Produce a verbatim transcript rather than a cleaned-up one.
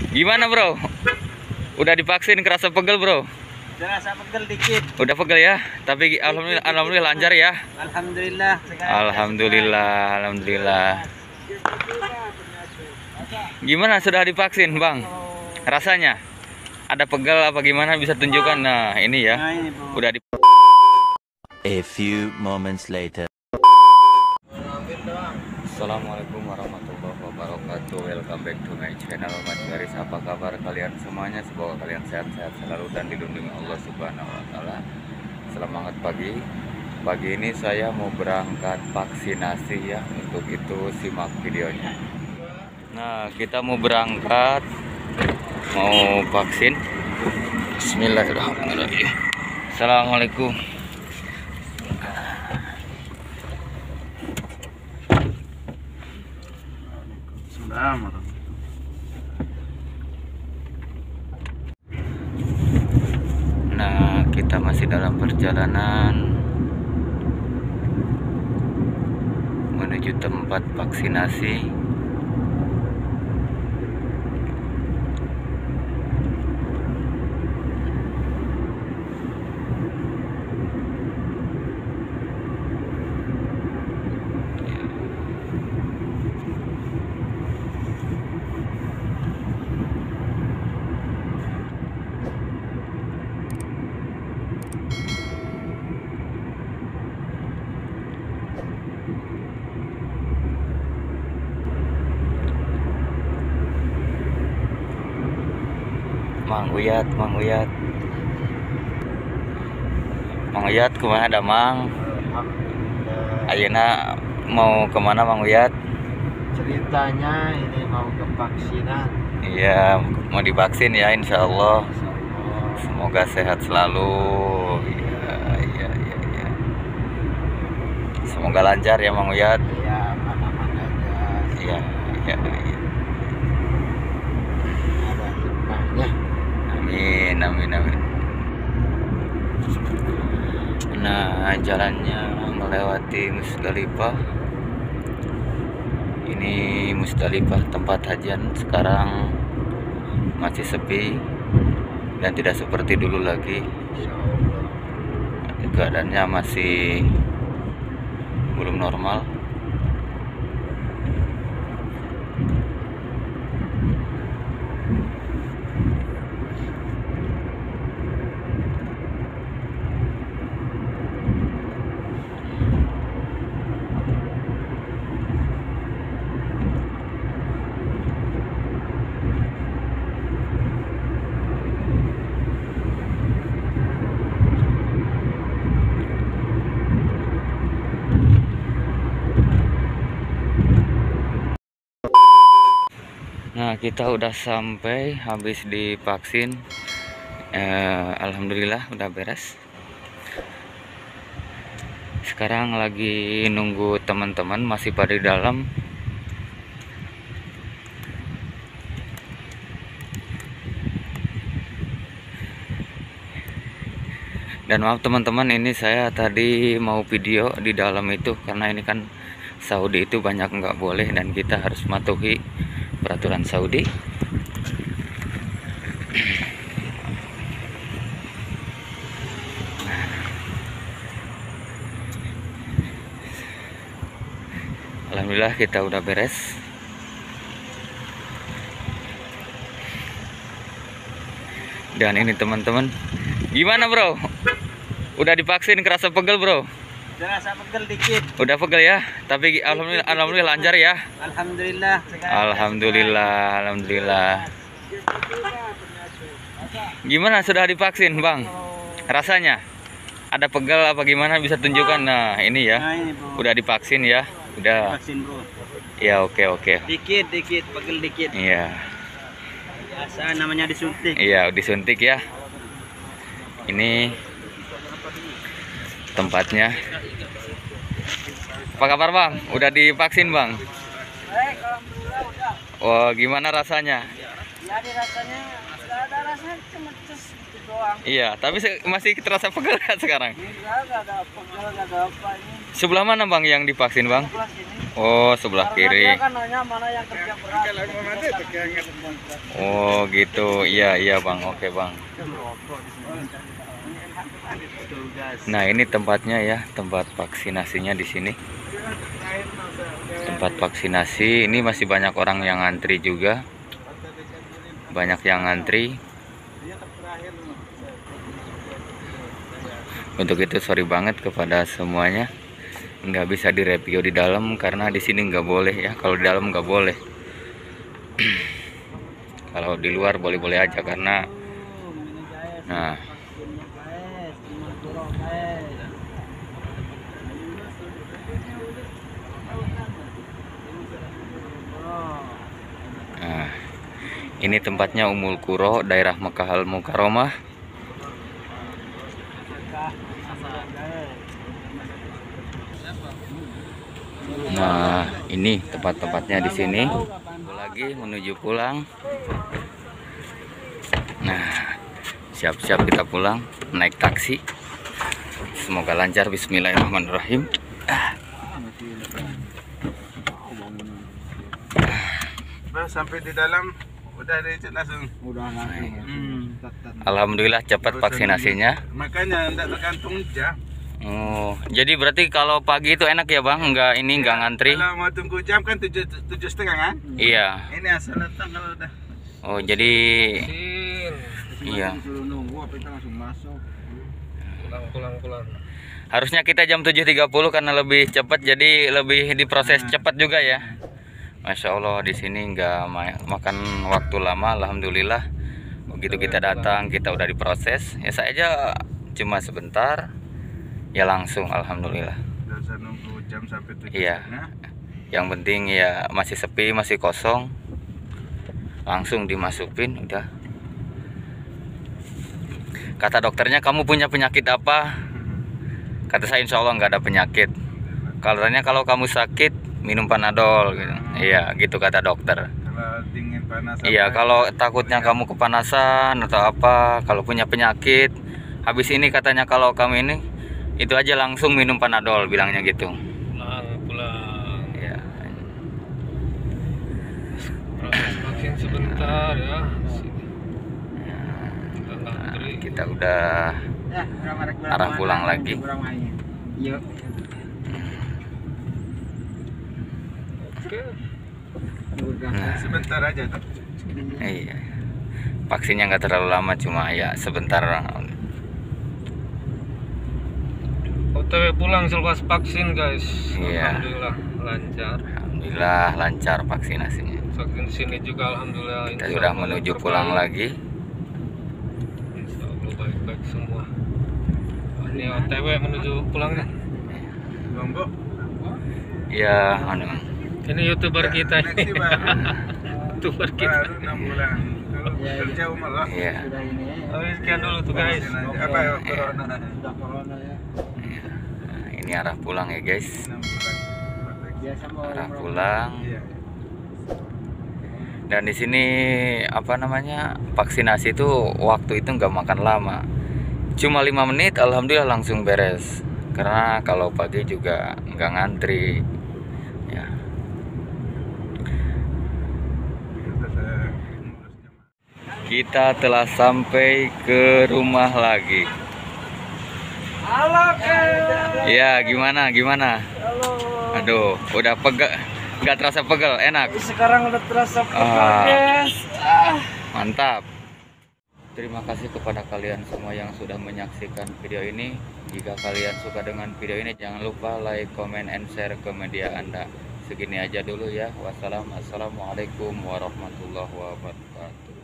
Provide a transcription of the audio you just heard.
Gimana bro? Udah divaksin kerasa pegel bro? Terasa pegel dikit. Udah pegel ya? Tapi alhamdulillah, alhamdulillah lancar ya? Alhamdulillah. Alhamdulillah, alhamdulillah. Gimana sudah divaksin bang? Rasanya? Ada pegel apa gimana bisa tunjukkan? Nah ini ya, Nah, ini, Bu. udah di. A few moments later. Assalamualaikum warahmatullahi wabarakatuh. Welcome back to my channel Mas Garis. Apa kabar kalian semuanya? Semoga kalian sehat-sehat selalu dan dilindungi Allah Subhanahu wa taala. Selamat pagi. Pagi ini saya mau berangkat vaksinasi ya. Untuk itu simak videonya. Nah, kita mau berangkat mau vaksin. Bismillahirrahmanirrahim. Assalamualaikum. Nah, kita masih dalam perjalanan menuju tempat vaksinasi. Mang Uyat, Mang Uyat, Mang Uyat, kemana ada Mang? Ayeuna mau kemana Mang Uyat? Ceritanya ini mau ke vaksinan. Iya, mau divaksin ya Insya Allah. Semoga sehat selalu. Iya, iya, iya, iya. Semoga lancar ya Mang Uyat. Ya, aman-aman aja. Iya, iya, iya. Ada hikmahnya. Amin, amin, amin. Nah, jalannya melewati Musdalifah. Ini Musdalifah tempat hajian sekarang masih sepi dan tidak seperti dulu lagi. Keadaannya masih belum normal. Nah, kita udah sampai habis divaksin. Eh, Alhamdulillah udah beres. Sekarang lagi nunggu teman-teman masih pada di dalam. Dan maaf teman-teman, ini saya tadi mau video di dalam itu karena ini kan Saudi itu banyak nggak boleh dan kita harus mematuhi peraturan Saudi. Alhamdulillah kita udah beres. Dan ini teman-teman, gimana bro? Udah divaksin kerasa pegel bro? Terasa pegel dikit. Udah pegel ya? Tapi alhamdulillah, alhamdulillah lancar ya? Alhamdulillah. Alhamdulillah, alhamdulillah. Gimana sudah divaksin bang? Rasanya? Ada pegel apa gimana bisa tunjukkan? Nah ini ya, Nah, ini, Bu. udah divaksin ya? Udah. Vaksin, Bro. Ya oke oke. Dikit, dikit, pegel dikit. Iya, Biasa namanya disuntik. iya disuntik ya. Ini tempatnya. Apa kabar bang? Udah divaksin bang? Baik, alhamdulillah udah. Wah gimana rasanya? Ya, di rasanya nggak ada rasanya, cuma cus gitu doang. Iya, tapi se- masih terasa pegel kan sekarang? Enggak, nggak ada pegel, nggak ada apa ini. Sebelah mana bang yang divaksin bang? Sebelah sini. Oh, sebelah Karena kiri. dia kan nanya mana yang kerja berat. Oh, gitu. Iya, iya, Bang. Oke, Bang. Nah, ini tempatnya ya, tempat vaksinasinya di sini. Tempat vaksinasi ini masih banyak orang yang ngantri juga. Banyak yang ngantri. Untuk itu sorry banget kepada semuanya, nggak bisa direview di dalam karena di sini nggak boleh ya. Kalau di dalam nggak boleh. Kalau di luar boleh-boleh aja karena, nah, nah, ini tempatnya Ummul Qura, daerah Makkah Al Mukarramah. Nah, ini tempat-tempatnya di sini. Lagi menuju pulang. Nah, siap-siap kita pulang naik taksi. Semoga lancar. Bismillahirrahmanirrahim. Sampai di dalam udah ada langsung. Udah langsung. Hmm. Alhamdulillah cepat vaksinasinya. Makanya tidak tergantung jam. Oh, jadi berarti kalau pagi itu enak ya Bang? Enggak ini enggak ngantri? Kalau mau tunggu jam kan tujuh tujuh setengah kan? Iya. Ini asal datang kalau udah. Oh, jadi iya. Disuruh nunggu apa kita langsung masuk. Pulang pulang pulang. Harusnya kita jam tujuh tiga puluh karena lebih cepat, jadi lebih diproses cepat juga ya. Masya Allah, di sini nggak ma makan waktu lama. Alhamdulillah. Begitu kita datang, kita udah diproses. Ya saya aja cuma sebentar, ya langsung. Alhamdulillah. Tidak usah nunggu jam sampai tujuh Iya. setengah. Yang penting ya masih sepi, masih kosong, langsung dimasukin udah. Kata dokternya, kamu punya penyakit apa? Kata saya insya Allah nggak ada penyakit. Katanya kalau kamu sakit minum Panadol gitu. Iya, gitu kata dokter. Kalau dingin panas. Iya, apa, kalau takutnya kamu kepanasan atau apa, kalau punya penyakit, habis ini katanya kalau kamu ini itu aja langsung minum Panadol, bilangnya gitu. pulang pulang. Iya. Proses vaksin sebentar ya. Nah, kita udah Ya, arah pulang lagi. Yuk. Nah, Sebentar aja tuh. iya. Vaksinnya nggak terlalu lama, cuma ya sebentar. O T W pulang selepas vaksin guys. Iya. Alhamdulillah lancar. Alhamdulillah lancar vaksinasinya. Vaksin sini juga alhamdulillah. Kita sudah menuju pulang lagi. Insya Allah baik-baik semua. Ini O T W menuju pulang nih. Lombok. Ya, anu. Ini youtuber kita. Youtuber kita. Baru enam bulan. Kalau kerja umur Iya. Sudah ini ya. Oh, sekian dulu tuh guys. Apa ya corona? Sudah corona ya. Nah, ini arah pulang ya guys. enam bulan. Biasa mau Arah umroh. pulang. Iya. Dan di sini apa namanya, vaksinasi itu waktu itu nggak makan lama, cuma lima menit. Alhamdulillah langsung beres. Karena kalau pagi juga nggak ngantri. Ya. Kita telah sampai ke rumah lagi. Halo, Kak. Ya, gimana, gimana? Halo. Aduh, udah pegel, nggak terasa pegel, enak. Sekarang udah terasa pegal, Ah. guys. Ah. Mantap. Terima kasih kepada kalian semua yang sudah menyaksikan video ini. Jika kalian suka dengan video ini, jangan lupa like, comment, and share ke media Anda. Segini aja dulu ya. Wassalam. Assalamualaikum warahmatullahi wabarakatuh.